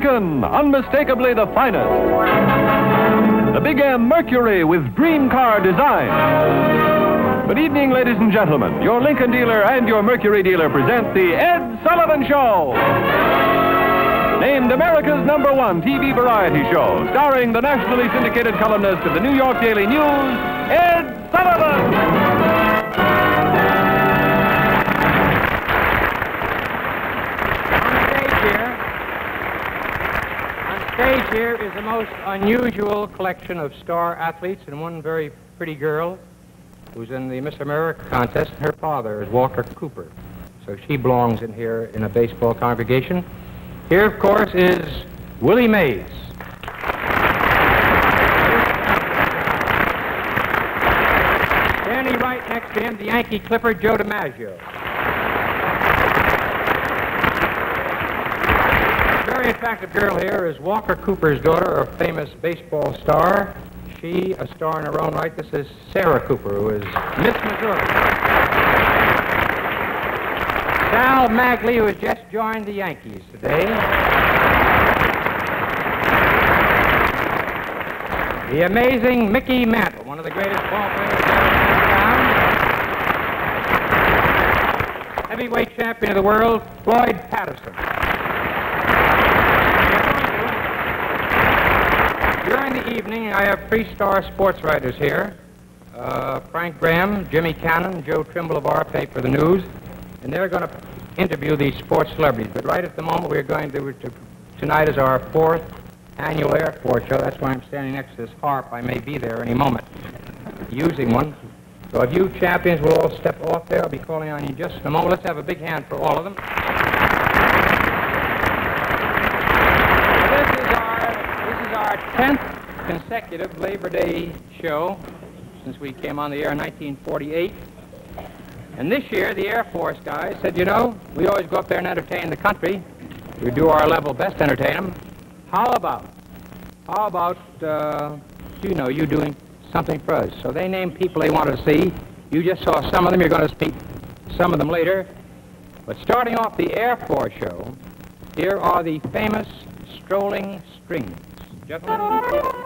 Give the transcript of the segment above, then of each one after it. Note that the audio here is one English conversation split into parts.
Lincoln, unmistakably the finest. The Big M Mercury with dream car design. Good evening, ladies and gentlemen. Your Lincoln dealer and your Mercury dealer present the Ed Sullivan Show. Named America's #1 TV variety show, starring the nationally syndicated columnist of the New York Daily News, Ed Sullivan. On stage here is the most unusual collection of star athletes and one very pretty girl who's in the Miss America contest. Her father is Walter Cooper, so she belongs in here in a baseball congregation. Here, of course, is Willie Mays. Standing right next to him, the Yankee Clipper, Joe DiMaggio. A very attractive girl here is Walker Cooper's daughter, a famous baseball star. She, a star in her own right. This is Sarah Cooper, who is Miss Missouri. Sal Magley, who has just joined the Yankees today. The amazing Mickey Mantle, one of the greatest ball players ever in town. Heavyweight champion of the world, Floyd Patterson. During the evening, I have 3 star sports writers here. Frank Graham, Jimmy Cannon, Joe Trimble of our paper, The News. And they're going to interview these sports celebrities. But right at the moment, we're going to tonight is our 4th annual Air Force show. That's why I'm standing next to this harp. I may be there any moment using one. So if you champions will all step off there, I'll be calling on you just in a moment. Let's have a big hand for all of them. This is our 10th consecutive Labor Day show since we came on the air in 1948. And this year, the Air Force guys said, you know, we always go up there and entertain the country. We do our level best to entertain them. How about, you doing something for us? So they named people they wanted to see. You just saw some of them. You're going to meet some of them later. But starting off the Air Force show, here are the famous Strolling Strings. Gentlemen.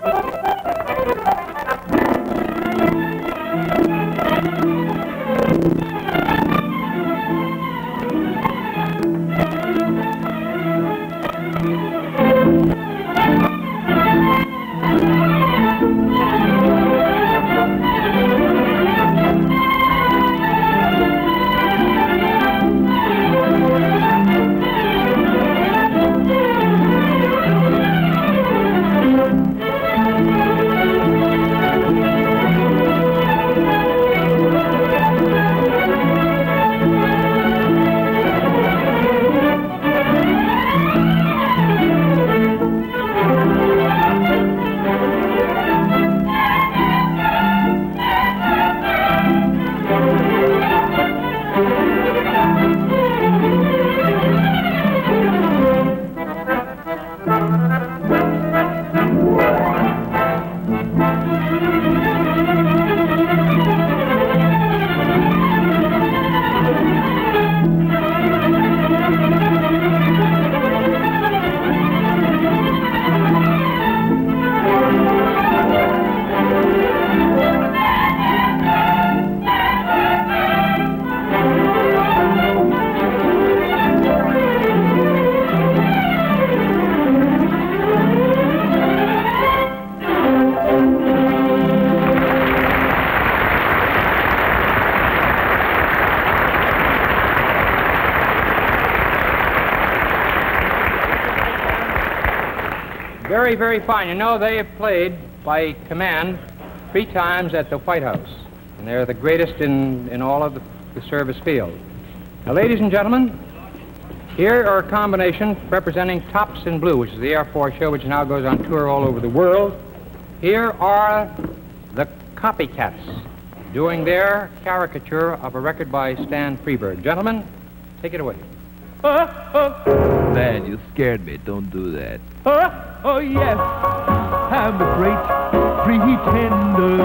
Very, very fine. You know, they have played by command 3 times at the White House, and they're the greatest in all of the service field. Now, ladies and gentlemen, here are a combination representing Tops in Blue, which is the Air Force show, which now goes on tour all over the world. Here are the Copycats doing their caricature of a record by Stan Freberg. Gentlemen, take it away. Man, you scared me. Don't do that. Oh, yes, I'm a great pretender,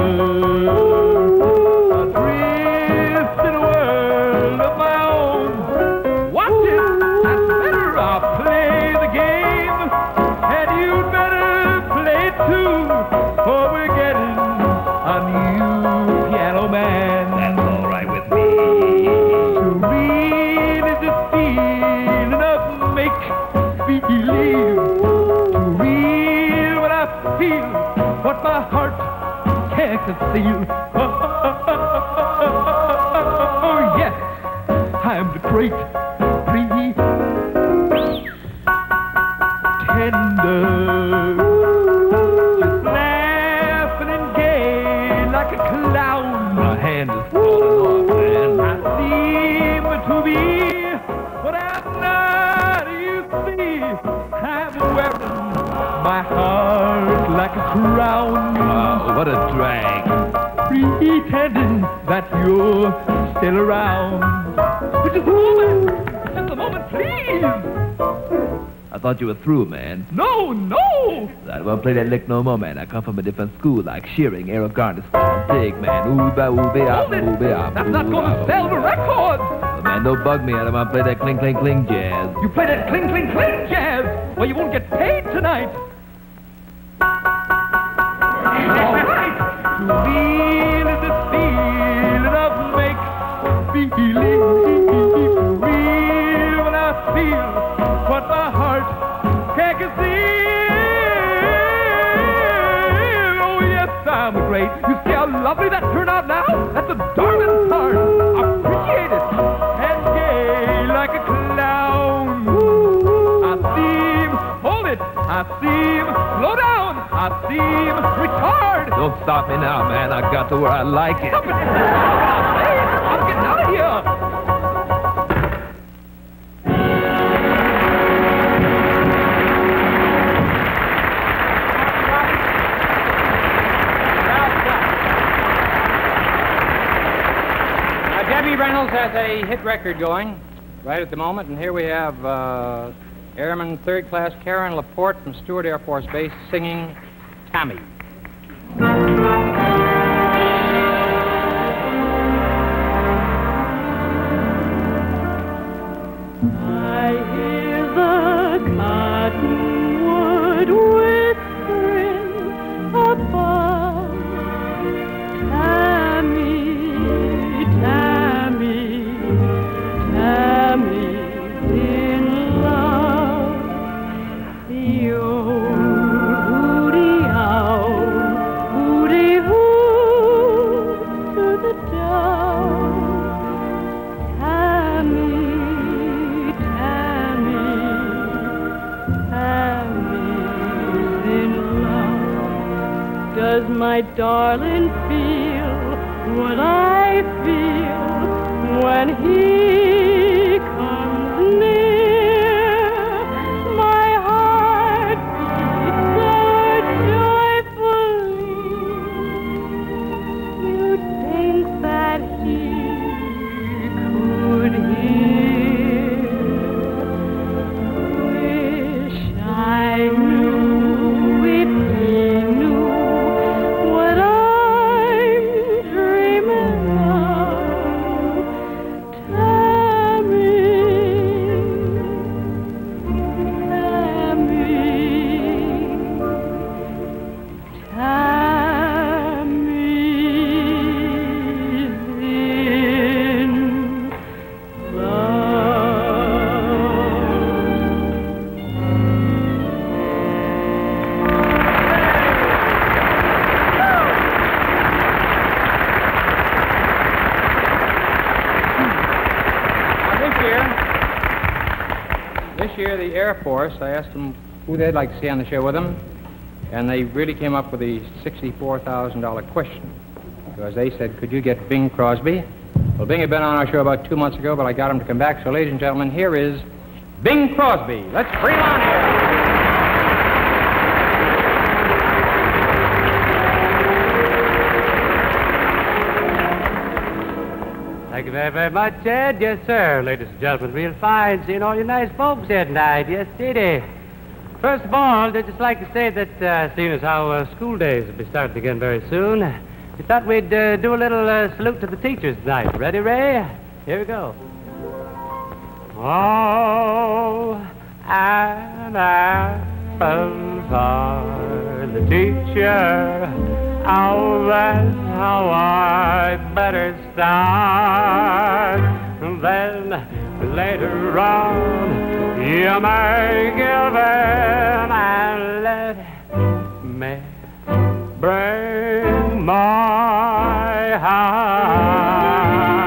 adrift in a world of my own. Watch it, that's better, I'll play the game. feel what my heart can't conceal. Oh, yes, I'm the great pretender. Just laughing and gay like a clown. My hand is falling off, man. I seem to be what I'm not, you see. I'm wearing my heart like a crown. Wow, what a drag. Pretending that you're still around. Just a moment, please. I thought you were through, man. No. I won't play that lick no more, man. I come from a different school, like Shearing, Eric Garner style. Dig, man. Ooh-ba-ooh-be-ah, ooh-be-ah. That's not going to sell the record. Well, man, don't bug me. I don't want to play that cling, cling, cling jazz. You play that cling, cling, cling jazz. Well, you won't get paid tonight. All right. To feel is the feeling of make-believe. Real when I feel what my heart can't conceal. Oh, yes, I'm great. You see how lovely that turned out now? That's the darling part. Appreciate it. And gay like a clown. I seem, slow down. I seem retarded. Don't stop me now, man. I got to where I like it. Stop it. I'm getting out of here. Debbie Reynolds has a hit record going right at the moment, and here we have Airman Third Class Karen Laporte from Stewart Air Force Base singing Tammy. I hear the cottonwood whispering above. Tammy, Tammy, Tammy's in love. The old hooty-owl, hooty-hoo to the dove. Tammy, Tammy's in love. Does my darling feel what I feel when he comes near? My heart beats so joyfully. You'd think that he could hear. Wish I knew if he knew what I'm dreaming of. Tammy, This year, the Air Force, I asked them who they'd like to see on the show with them, and they really came up with the $64,000 question. Because they said, could you get Bing Crosby? Well, Bing had been on our show about 2 months ago, but I got him to come back. So, ladies and gentlemen, here is Bing Crosby. Let's bring him on here. Thank you very, very much, Ed. Yes, sir. Ladies and gentlemen, real fine seeing all you nice folks here tonight. Yes, indeed. First of all, I'd just like to say that, seeing as how school days will be starting again very soon, we thought we'd do a little salute to the teachers tonight. Ready, Ray? Here we go. Oh, and apples are the teacher. Oh, that's how I better start. Then later on, you may give in and let me Bring my heart.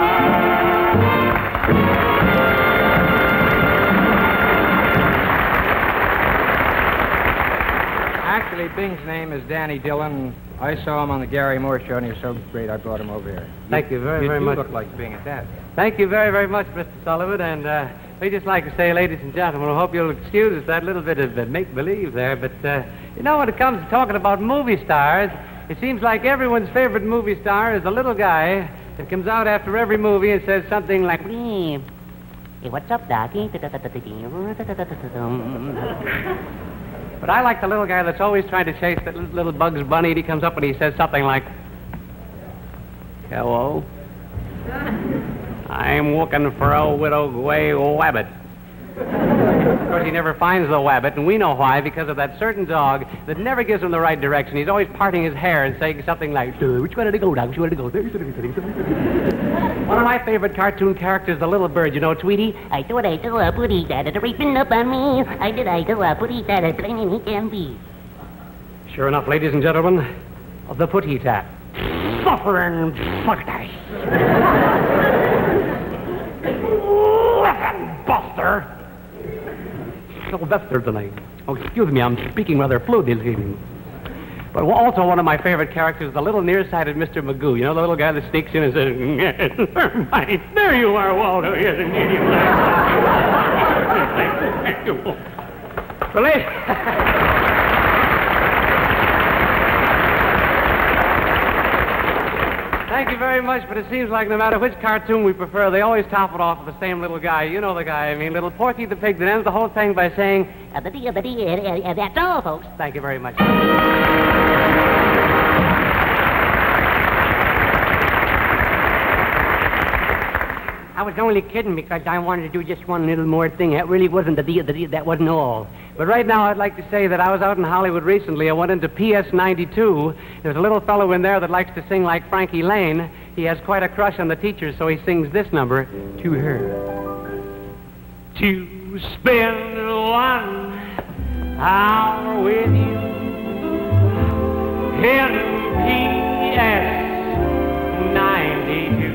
Actually, Bing's name is Danny Dillon. I saw him on the Gary Moore show, and he was so great I brought him over here. Thank you very, very You much. look like Bing at that. Thank you very, very much, Mr. Sullivan. And we just like to say, ladies and gentlemen, I hope you'll excuse us that little bit of make-believe there. But, you know, when it comes to talking about movie stars, it seems like everyone's favorite movie star is the little guy that comes out after every movie and says something like, Hey, what's up, Doc? but I like the little guy that's always trying to chase that little Bugs Bunny, and he comes up and he says something like, hello, I'm looking for a widow gray wabbit. Of course, he never finds the wabbit, and we know why, because of that certain dog that never gives him the right direction. He's always parting his hair and saying something like, which way to go, dog? Which way to go? One of my favorite cartoon characters, the little bird, you know, Tweety? I thought I saw a booty that had creeping up on me. I saw a booty that had playing he can be. Sure enough, ladies and gentlemen, of the putty tap. Suffering paradise. Listen, Buster. Sylvester tonight. Oh, excuse me, I'm speaking rather fluid this evening. But also one of my favorite characters, the little nearsighted Mr. Magoo. You know, the little guy that sneaks in and says, right, there you are, Walter. Yes, indeed you are. Well, thank you very much, but it seems like no matter which cartoon we prefer, they always top it off with the same little guy. You know the guy, I mean, little Porky the Pig that ends the whole thing by saying, That's all, folks. thank you very much. I was only kidding because I wanted to do just one little more thing. That really wasn't that wasn't all. But right now I'd like to say that I was out in Hollywood recently. I went into PS 92. There's a little fellow in there that likes to sing like Frankie Lane. He has quite a crush on the teacher, so he sings this number to her. To spend 1 hour with you in PS 92.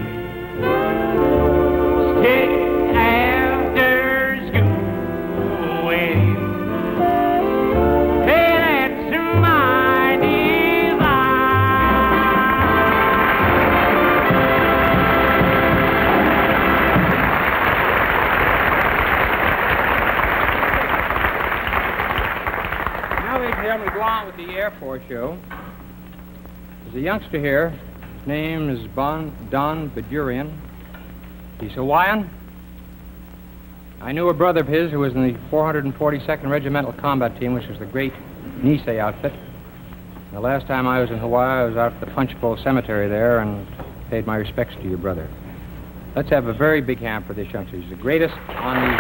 Stick after school with you. Hey, that's my Now they tell me to go on with the Air Force show. There's a youngster here. His name is Don Badurian. He's Hawaiian. I knew a brother of his who was in the 442nd Regimental Combat Team, which was the great Nisei outfit. The last time I was in Hawaii, I was out at the Punch Bowl Cemetery there and paid my respects to your brother. Let's have a very big hand for this youngster. He's the greatest on the...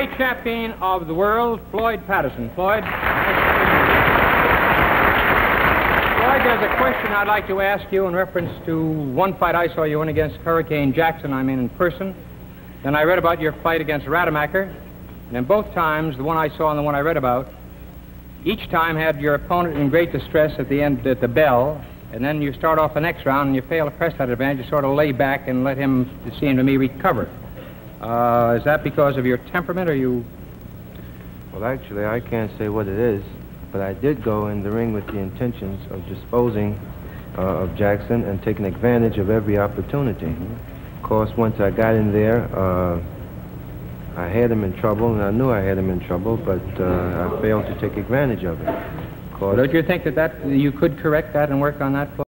heavyweight champion of the world, Floyd Patterson. Floyd, there's a question I'd like to ask you in reference to one fight I saw you in against Hurricane Jackson, in person. Then I read about your fight against Rademacher. And in both times, the one I saw and the one I read about, each time had your opponent in great distress at the end, at the bell, and then you start off the next round and you fail to press that advantage. You sort of lay back and let him, it seemed to me, recover. Is that because of your temperament, or you... Well, actually, I can't say what it is, but I did go in the ring with the intentions of disposing of Jackson and taking advantage of every opportunity. Of course, once I got in there, I had him in trouble, and I knew I had him in trouble, but I failed to take advantage of it. Don't you think that you could correct that and work on that, Floyd?